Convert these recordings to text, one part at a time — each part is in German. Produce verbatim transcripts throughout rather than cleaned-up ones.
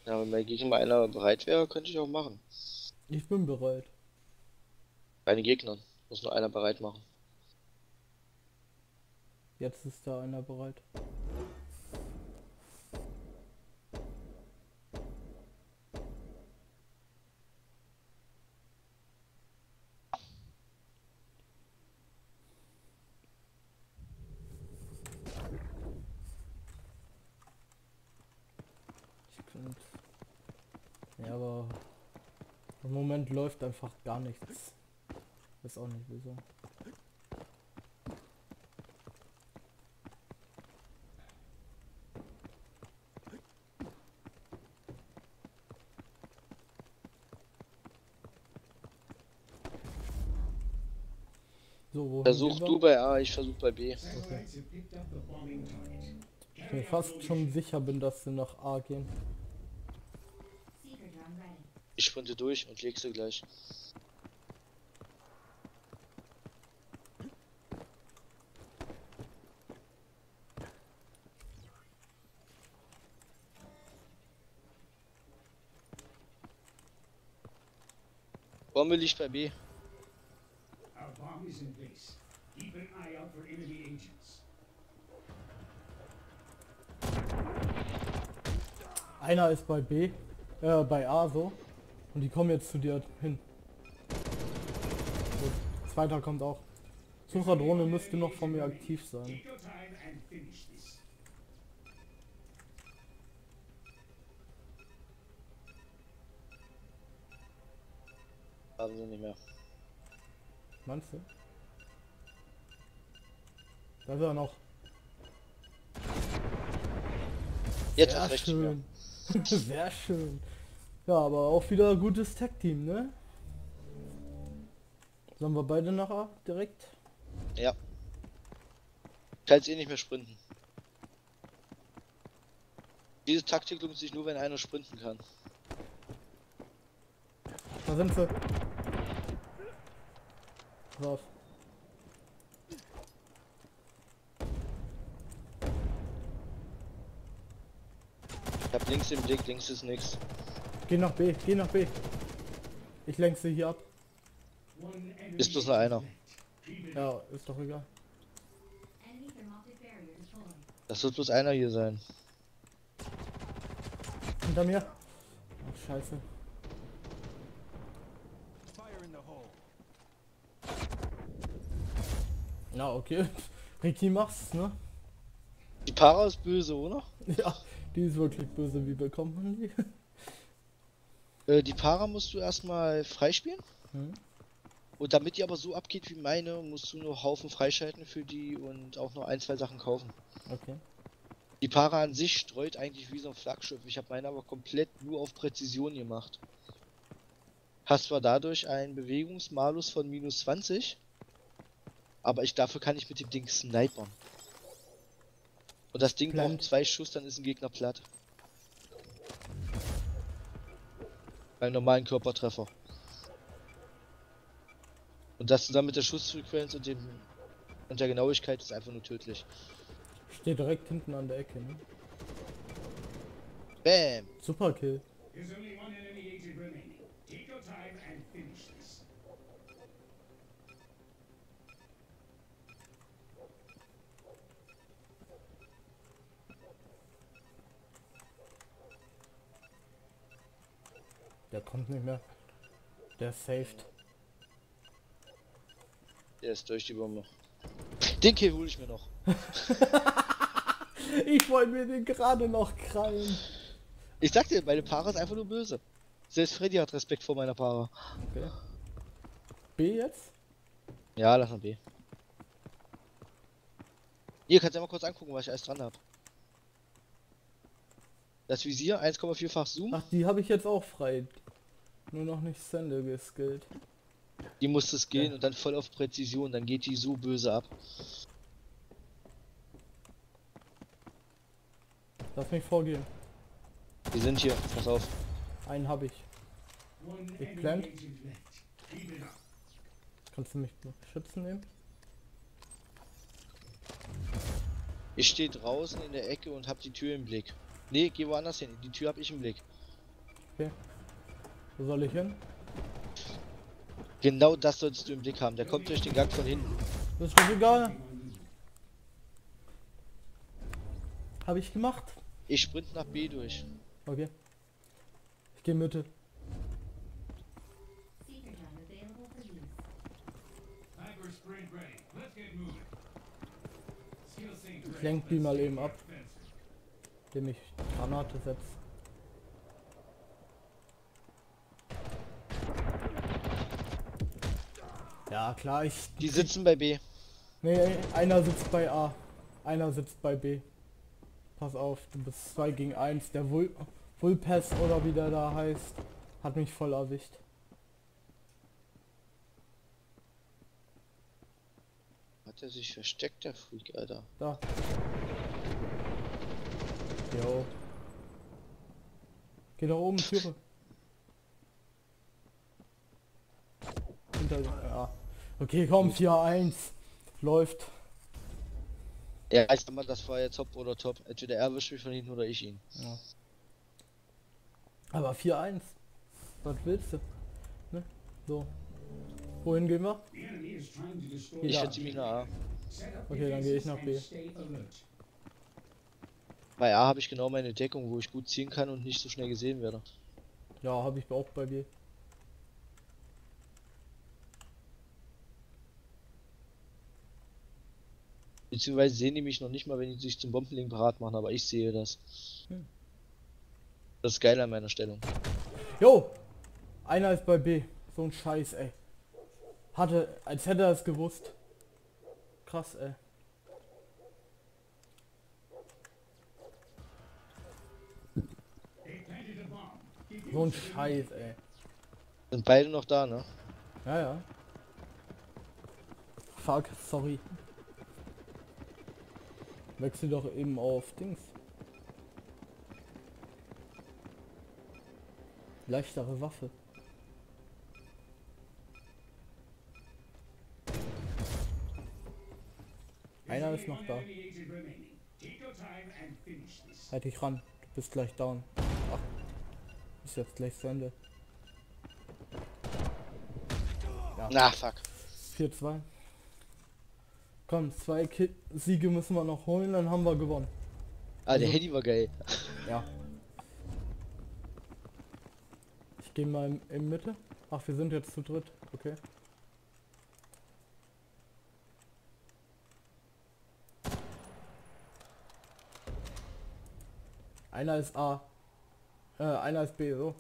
Ja, wenn bei Gegner mal einer bereit wäre, könnte ich auch machen. Ich bin bereit. Bei den Gegnern muss nur einer bereit machen. Jetzt ist da einer bereit. Ich könnte. Ja, aber im Moment läuft einfach gar nichts. Weiß auch nicht wieso. So, wohin gehen Versuch wir? du bei A, ich versuch bei B. Okay. Ich bin fast schon sicher bin, dass sie nach A gehen. Ich sprinte durch und legst du gleich. Bombe liegt bei B. Our bomb is in place. Keep an eye out for enemy agents. Einer ist bei B, äh, bei A so. Und die kommen jetzt zu dir hin. Gut. Zweiter kommt auch. Sucherdrohne müsste noch von mir aktiv sein. Take your time and finish this. Haben sie nicht mehr. Meinst du? Da ist er noch. Jetzt Sehr erst recht nicht mehr. schön. Sehr schön. Ja, aber auch wieder gutes Tag-Team, ne? Sollen wir beide nach A direkt? Ja. Kannst eh nicht mehr sprinten. Diese Taktik lohnt sich nur, wenn einer sprinten kann. Da sind sie. Pass auf. Ich hab links den Blick, links ist nix. Geh nach B, geh nach B. Ich lenk sie hier ab. One enemy Ist bloß nur einer. left. Keep it Ja, ist doch egal. Enemy thermoptic barrier deployed. Das wird bloß einer hier sein. Hinter mir. Ach, scheiße. Fire in the hole. Ja, okay. Ricky macht's, ne? Die Para ist böse, oder? Ja, die ist wirklich böse. Wie bekommt man die? Äh, die Para musst du erstmal freispielen. Hm? Und damit die aber so abgeht wie meine, musst du nur Haufen freischalten für die und auch noch ein, zwei Sachen kaufen. Okay. Die Para an sich streut eigentlich wie so ein Flaggschiff. Ich habe meine aber komplett nur auf Präzision gemacht. Hast zwar dadurch einen Bewegungsmalus von minus zwanzig, aber ich dafür kann ich mit dem Ding snipern. Und das Ding Plant. braucht zwei Schuss, dann ist ein Gegner platt. Beim normalen Körpertreffer. Und das zusammen mit der Schussfrequenz und dem und der Genauigkeit ist einfach nur tödlich. Steht direkt hinten an der Ecke, ne? Bam! Super Kill. There's only one enemy agent remaining. Take your time and finish this. Der kommt nicht mehr. Der ist saved. Der ist durch die Bombe. Den Kill hole ich mir noch. Ich wollte mir den gerade noch krallen. Ich sag dir, meine Para ist einfach nur böse. Selbst Freddy hat Respekt vor meiner Para. Okay. B jetzt? Ja, lass mal B. Hier, kannst du ja mal kurz angucken, was ich alles dran habe. Das Visier, eins Komma vier-fach Zoom. Ach, die habe ich jetzt auch frei. Nur noch nicht Sende geskillt. Die muss es gehen Ja. und dann voll auf Präzision, dann geht die so böse ab. Lass mich vorgehen. Die sind hier, pass auf. Einen habe ich. One Ich enemy plant. agent left. Keep it up. Kannst du mich schützen nehmen? Ich stehe draußen in der Ecke und hab die Tür im Blick. Nee, geh woanders hin, die Tür hab ich im Blick. Okay. Wo soll ich hin? Genau das solltest du im Blick haben. Der kommt durch den Gang von hinten. Das ist doch egal. Habe ich gemacht. Ich sprint nach B durch. Okay. Ich gehe Mitte. Seeker gun available for use. Hyper sprint ready. Let's get moving. Skill sync ready. Ich lenk die mal eben ab, Fencer. indem ich Granate setze. Ja klar, ich... Die sitzen bei B. Nee, einer sitzt bei A. Einer sitzt bei B. Pass auf, du bist zwei gegen eins. Der Vul Vulpes oder wie der da heißt, hat mich voll erwischt. Hat er sich versteckt, der Freak, Alter. Da. Jo. Geh da oben, Türe. Hinter, ja. Okay, komm, vier eins. Läuft. Ja, ich sag mal, das war jetzt top oder top. Entweder er erwischt mich von hinten oder ich ihn. Ja. Aber vier eins. Was willst du? Ne? So. Wohin gehen wir? The enemy is trying to destroy. Hier. Ich Ja. schätze mich nach A. Set up Okay, dann gehe ich defenses nach and B. stay alert. Bei A habe ich genau meine Deckung, wo ich gut ziehen kann und nicht so schnell gesehen werde. Ja, habe ich auch bei B. Beziehungsweise sehen die mich noch nicht mal, wenn die sich zum Bombenlegen parat machen, aber ich sehe das. Hm. Das ist geil an meiner Stellung. Jo! Einer ist bei B. So ein Scheiß, ey. Hatte, als hätte er es gewusst. Krass, ey. They planted a bomb. Keep So ein using it. Scheiß, ey. Sind beide noch da, ne? Ja, ja. Fuck, sorry. Wechsel doch eben auf Dings. Leichtere Waffe. Einer ist noch da. One enemy agent remaining. Take your time and finish this. Halt dich ran. Du bist gleich down. Ach. Ist jetzt gleich zu Ende. Na, fuck. vier zwei. Komm, zwei Ki Siege müssen wir noch holen, dann haben wir gewonnen. Ah, der Also- Handy war geil. Ja. Ich gehe mal in, in Mitte. Ach, wir sind jetzt zu dritt. Okay. Einer ist A. Äh, einer ist B, so.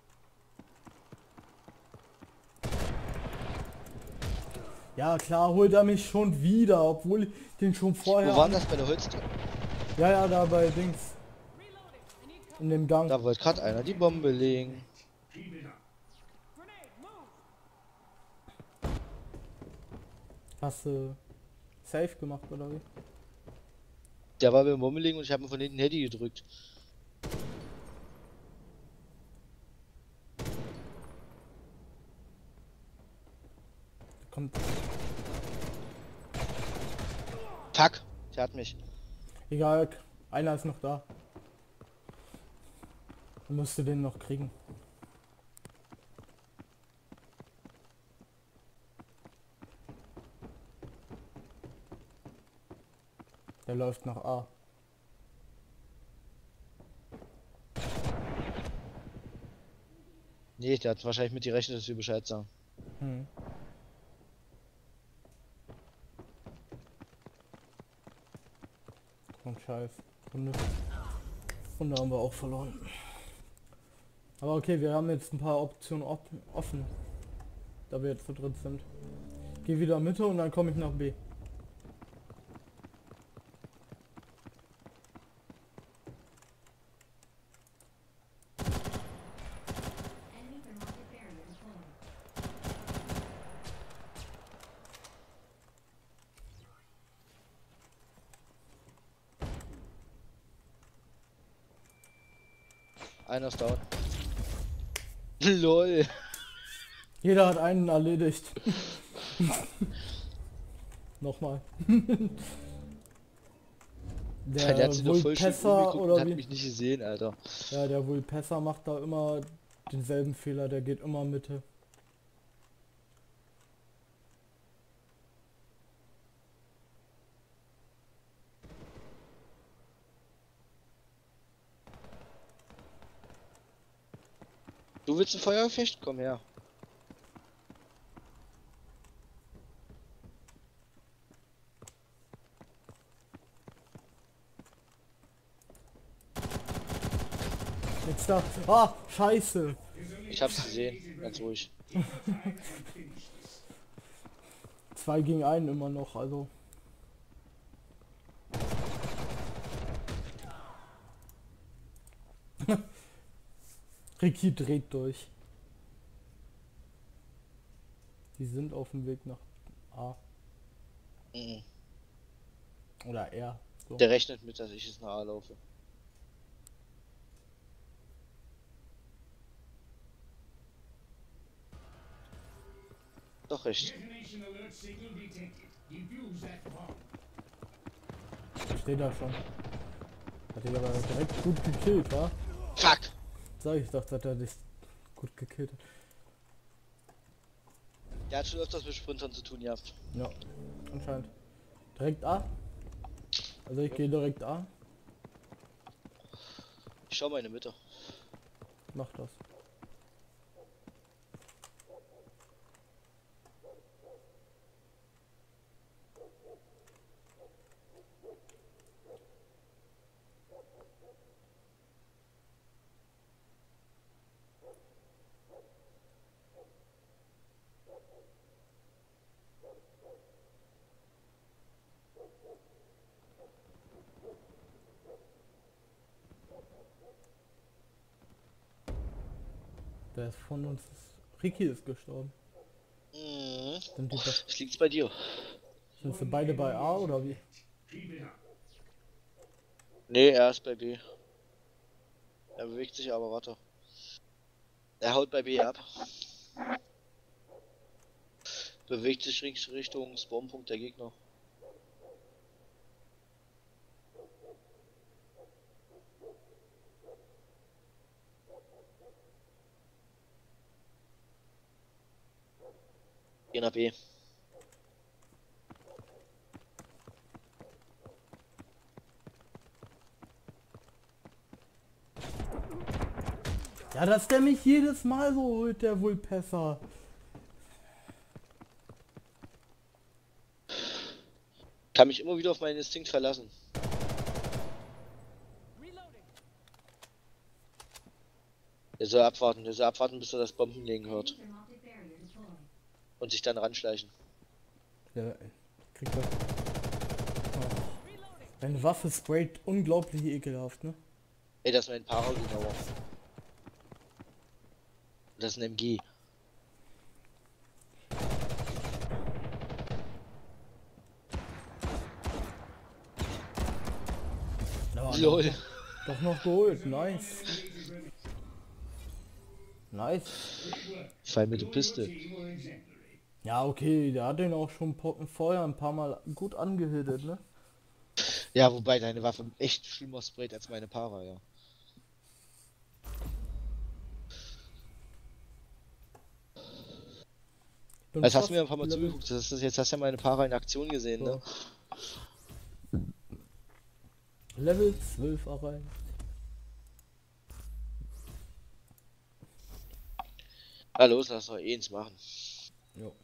Ja, klar, holt er mich schon wieder, obwohl ich den schon vorher... Wo war das bei der Holztreppe? Ja, ja, da bei Dings. In dem Gang. Da wollte gerade einer die Bombe legen. Keep it up. Hast du safe gemacht, oder wie? Der war beim Bombe legen und ich habe ihn von hinten Handy gedrückt. Kommt. Fuck, der hat mich. Egal, einer ist noch da. Dann musst du den noch kriegen. Der läuft nach A. Nee, der hat wahrscheinlich mit gerechnet, dass wir Bescheid sagen. Hm. Und Scheiß. Runde. Runde haben wir auch verloren. Aber okay, wir haben jetzt ein paar Optionen op offen. Da wir jetzt zu dritt sind. Geh wieder Mitte und dann komme ich nach B. Enemy thermoptic barrier deployed. Einer ist down. Lol. Jeder hat einen erledigt. Nochmal. Der, der hat sich doch voll schön Vulpesser umgeguckt und oder hat wie? mich nicht gesehen, Alter. Ja, der Vulpesser macht da immer denselben Fehler, der geht immer Mitte. Du willst ein Feuergefecht? Komm her. Jetzt da. Ah, scheiße. Ich hab's gesehen, ganz ruhig. Zwei gegen einen immer noch, also. Ricky dreht durch. Die sind auf dem Weg nach A. Mhm. Oder R. So. Der rechnet mit, dass ich es nach A laufe. Doch recht. Detonation alert signal detected. Defuse that bomb. Steht da schon. Hat dich aber direkt gut gekillt, wa? Fuck! Sag ich doch, dass er dich gut gekillt hat. Der hat schon öfters mit Sprintern zu tun gehabt. Ja, anscheinend. Direkt A? Also ich gehe direkt A. Ich schau mal in die Mitte. Mach das. Der ist von uns. Ricky ist gestorben. Mhm. Sind die, be Es liegt bei dir. sind sie beide bei A oder wie? Keep it up. Nee, er ist bei B. Er bewegt sich aber, warte. Er haut bei B ab. Bewegt sich Richt- Richtung Spawnpunkt der Gegner. Geh nach B. Ja, dass der mich jedes Mal so holt, der Vulpesser. Kann mich immer wieder auf meinen Instinkt verlassen. Der soll abwarten, der soll abwarten, bis er das Bombenlegen hört. Thermoptic barrier deployed. Und sich dann ranschleichen. Ja, kriegt das. Oh. Deine Waffe sprayt unglaublich ekelhaft, ne? Ey, das ist mein Para genauer. Das ist ein M G. Ja, Lol. Doch, doch noch geholt, nice. Nice. Fall mit der Piste. Team were exemplary. Ja, okay, der hat den auch schon po- vorher ein paar Mal gut angehittet, ne? Ja, wobei deine Waffe echt schlimmer sprayt als meine Para, ja. Bin Jetzt hast fast du mir ein paar Mal Level- zugeguckt, das ist, jetzt hast du ja meine Para in Aktion gesehen, So. ne? Level zwölf erreicht. Ah, los, lass doch eh ins machen. Jo.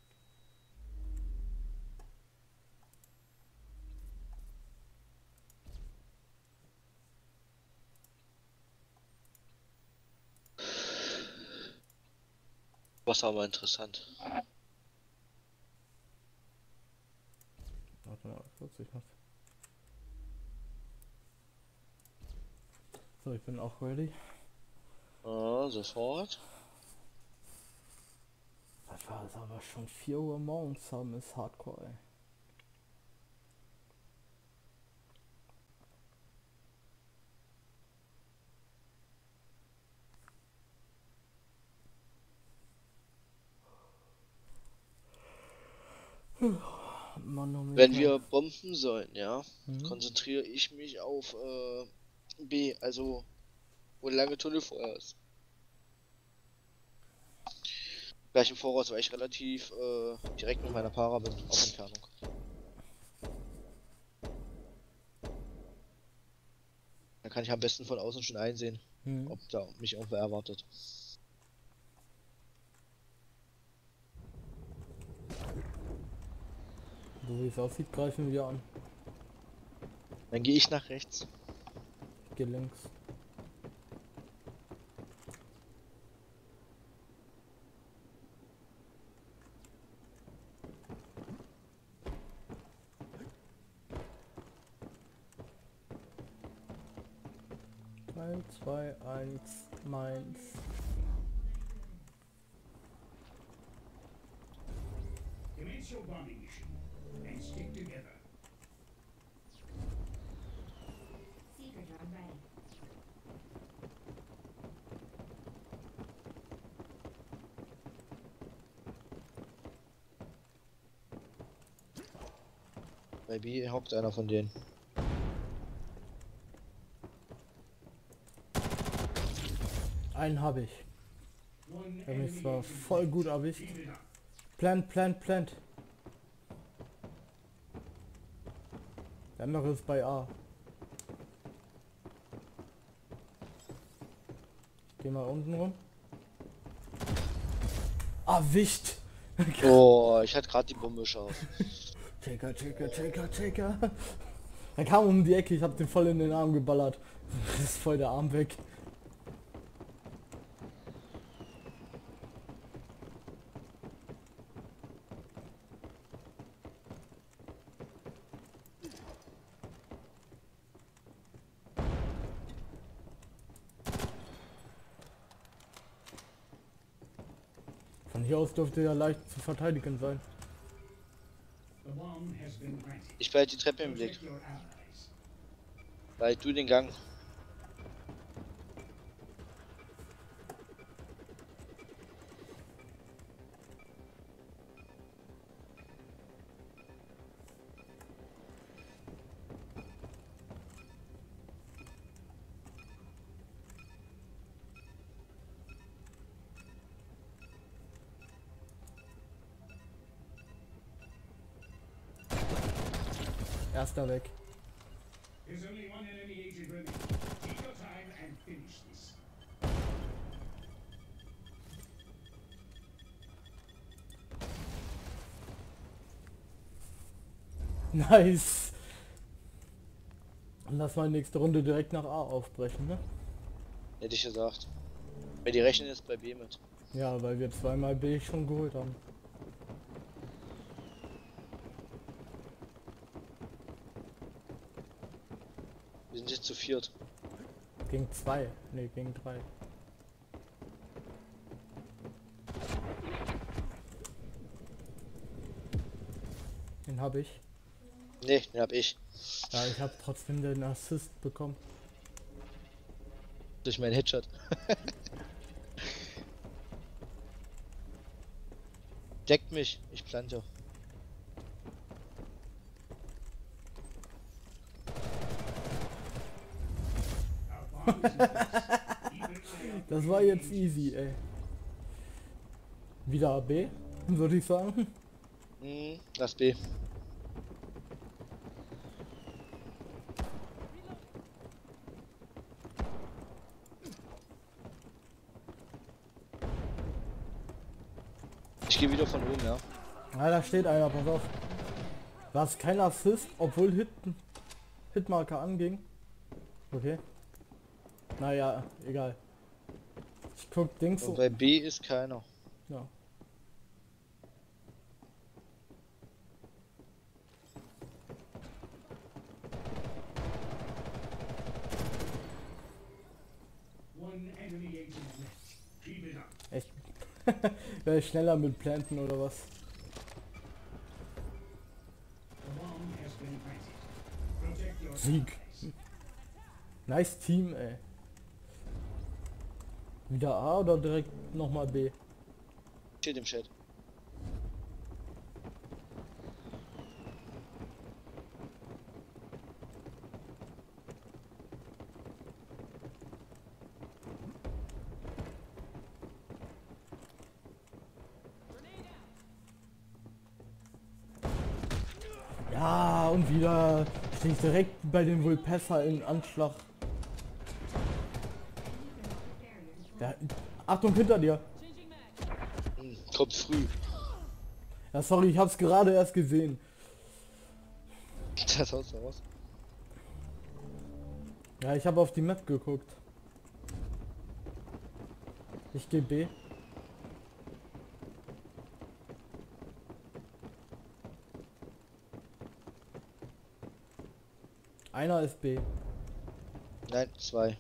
Was aber interessant. Warte mal, kurz, ich muss. So, ich bin auch ready. Ah, sofort. Das war jetzt aber schon vier Uhr morgens haben, ist Hardcore, ey. Manometer. Wenn wir bomben sollen, ja, Mhm. konzentriere ich mich auf äh, B, also wo lange Tunnelfeuer ist. Gleich im Voraus, weil ich relativ äh, direkt mit meiner Para bin, auf Entfernung. Dann kann ich am besten von außen schon einsehen, Hm. ob da mich irgendwer erwartet. So wie es aussieht, greifen wir an. Dann gehe ich nach rechts. Ich gehe links. drei, zwei, eins, meins. Commence your bombing mission and stick together. Seeker drone ready. Bei B hockt einer von denen. Einen habe ich. One Der mich enemy zwar agent voll gut erwischt. Keep it up. Plant, plant, plant. Der andere ist bei A. Ich geh mal unten rum. Erwischt! Oh, ich hatte gerade die Bombe scharf. Checker, checker, checker, checker. Er kam um die Ecke, ich hab den voll in den Arm geballert. Ist voll der Arm weg. Von hier aus dürfte er leicht zu verteidigen sein. The bomb has been planted. Ich behalte die Treppe im Blick. Protect your allies. Weil du den Gang. Erster weg. There's only one enemy agent remaining. Take your time and finish this. Nice. Und lass mal nächste Runde direkt nach A aufbrechen, ne? Hätte ich gesagt. Weil die rechnen jetzt bei B mit. Ja, weil wir zweimal B schon geholt haben. Wir sind jetzt zu viert. Gegen zwei. Ne, gegen drei. Den habe ich. Ne, den hab ich. Ja, ich habe trotzdem den Assist bekommen. Durch meinen Headshot. Deckt mich, ich plante. Our bomb is in place. Keep an eye out. Das war jetzt easy, ey. Wieder A B, würde ich sagen. Hm, lass B. Ich gehe wieder von oben, ja. Ah, da steht einer, pass auf. War es kein Assist, obwohl Hit Hitmarker anging. Okay. Naja, egal. Ich guck Dings Und so. bei B ist keiner. Ja. One enemy agent left. Keep it up. Echt. Wäre ich schneller mit Planten oder was? The bomb has been planted. Protect your Sieg. allies. Nice Team, ey. Wieder A oder direkt nochmal B? Steht im Chat. und wieder stehe ich direkt bei dem Vulpessa in Anschlag. Ja, Achtung, hinter dir. Hm, kommt früh. Ja, sorry, ich hab's gerade erst gesehen. Das haut raus. Ja, ich habe auf die Map geguckt. Ich gehe B. Einer ist B. Nein, zwei.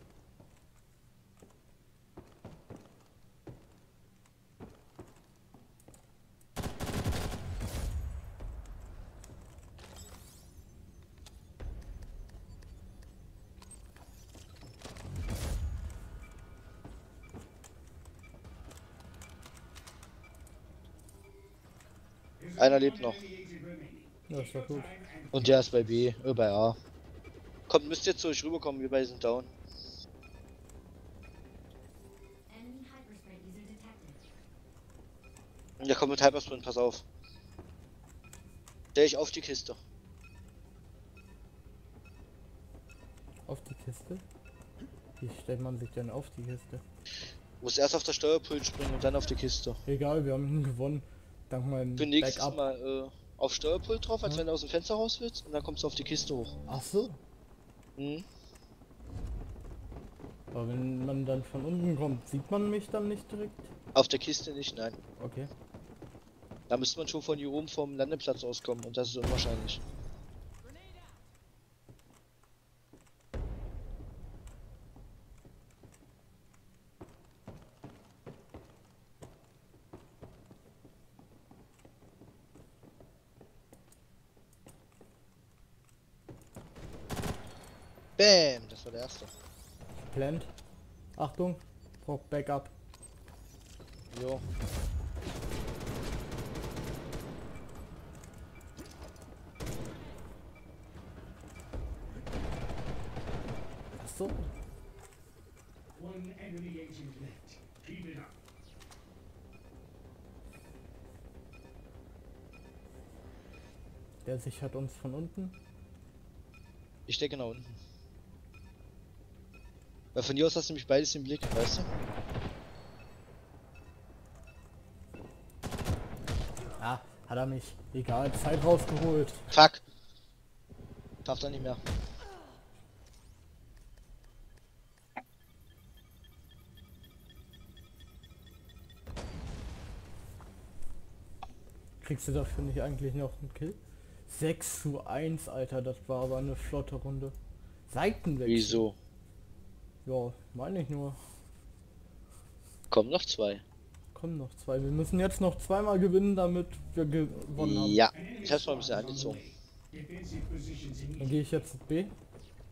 Einer lebt noch. Ja, ist doch gut. Und der ist bei B, äh, bei A. Kommt, müsst jetzt zu euch rüberkommen, wir beide sind down. Enemy hypersprint user detected. Ja, komm mit Hypersprint, pass auf. Stell ich auf die Kiste. Auf die Kiste? Wie stellt man sich denn auf die Kiste? Du musst erst auf das Steuerpult springen und dann auf die Kiste. Egal, wir haben gewonnen. Dank meinem Für nächstes Backup. Mal äh, auf Steuerpult drauf, als Ja. wenn du aus dem Fenster raus willst, und dann kommst du auf die Kiste hoch. Ach so. Hm? Aber wenn man dann von unten kommt, sieht man mich dann nicht direkt? Auf der Kiste nicht, nein. Okay. Da müsste man schon von hier oben vom Landeplatz auskommen und das ist unwahrscheinlich. Bam, das war der erste. Plant. Achtung. Braucht Backup. Jo. Ach so. One enemy agent left. Keep it up. Der sichert uns von unten. Ich stecke nach unten. Weil von hier aus hast du nämlich beides im Blick, weißt du? Ah, hat er mich. Egal, Zeit rausgeholt. Fuck! Darf da nicht mehr. Kriegst du dafür nicht eigentlich noch einen Kill? sechs zu eins, Alter, das war aber eine flotte Runde. Seitenwechsel. Wieso? Ja, meine ich nur. Kommen noch zwei. Kommen noch zwei. Wir müssen jetzt noch zweimal gewinnen, damit wir gewonnen haben. Ja, ich hab's mal ein bisschen angezogen. Defensive positions in Dann gehe ich jetzt B. Time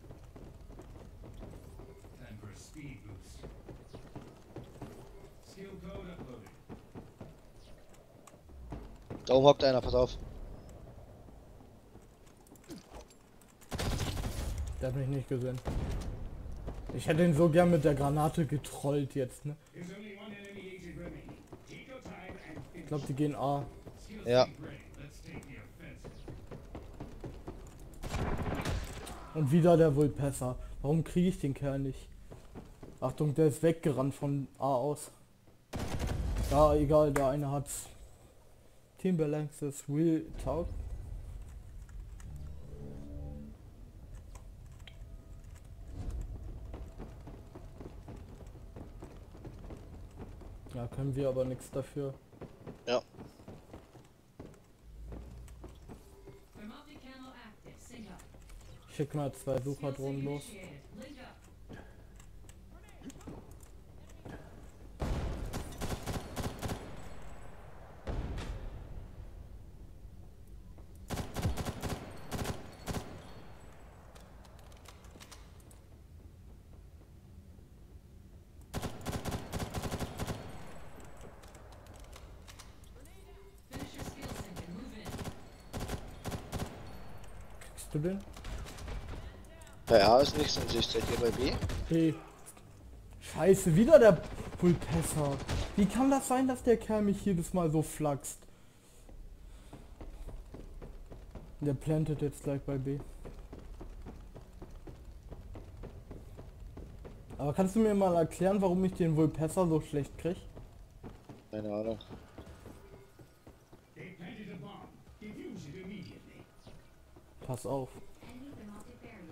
for a speed boost. Skill code uploaded. Da oben hockt einer, pass auf. Der hat mich nicht gesehen. Ich hätte ihn so gern mit der Granate getrollt jetzt, ne? There's only one enemy agent remaining. Take your time and Ich glaube, die gehen A. skill Ja. sync ready. Let's take the offensive. Und wieder der Vulpessa. Warum kriege ich den Kerl nicht? Achtung, der ist weggerannt von A aus. Ja, egal, der eine hat's. Team Balance ist real talk. Ja, können wir aber nichts dafür. Ja. The multi-camo active. Sync up. Ich schick mal zwei Sucherdrohnen los. Initiated. Link up. Finish your skill sync and move in. Kriegst du den? Bei A ist nichts in Sicht, seid ihr bei B? Hey. Scheiße, wieder der Vulpessa. Wie kann das sein, dass der Kerl mich jedes Mal so flaxt? Der plantet jetzt gleich bei B. Aber kannst du mir mal erklären, warum ich den Vulpessa so schlecht krieg? Keine Ahnung. They planted a bomb. Defuse it immediately. Pass auf. Enemy thermoptic barrier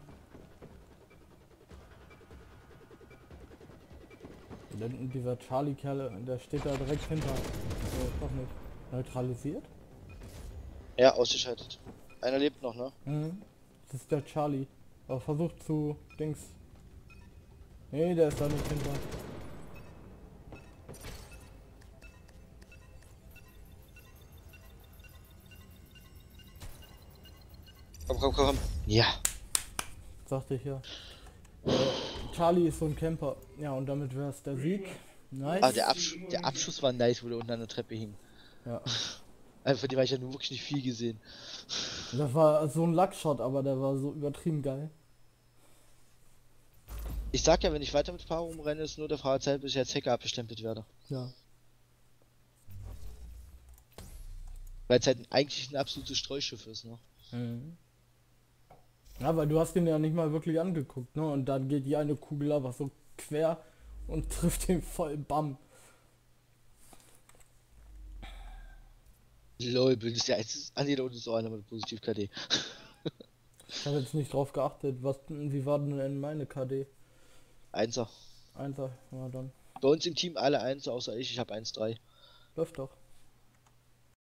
deployed. Denn dieser Charlie-Kerl, der steht da direkt hinter. Oh, doch nicht. Neutralisiert? Ja, ausgeschaltet. Einer lebt noch, ne? Mhm. Das ist der Charlie. Aber versucht zu Dings. Nee, der ist da nicht hinter. Komm, komm, komm, komm. Ja. Sagte ich ja. Äh, Charlie ist so ein Camper. Ja, und damit wäre es der Sieg. Nice. Ah, der, Absch der Abschuss war nice, wo der unten an der Treppe hing. Ja. Also von dem habe ich ja nur wirklich nicht viel gesehen. Das war so ein Luckshot, aber der war so übertrieben geil. Ich sag ja, wenn ich weiter mit Paro rumrenne, ist nur der Frage Zeit, bis ich als Hacker abgestempelt werde. Ja. Weil es halt eigentlich ein absolutes Streuschiff ist, ne? Mhm. Ja, weil du hast den ja nicht mal wirklich angeguckt, ne? Und dann geht die eine Kugel aber so quer und trifft den voll bam. Lol, bildest ja eins. Ah ne, da unten ist auch einer mit Positiv K D. Ich habe jetzt nicht drauf geachtet, was, wie war denn meine K D? Einser. Einser, ja dann. Bei uns im Team alle Einser, außer ich, ich habe eins drei. Läuft doch.